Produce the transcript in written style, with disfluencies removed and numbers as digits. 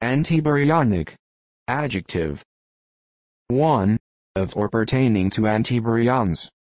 Antibaryonic. Adjective. 1. Of or pertaining to antibaryons.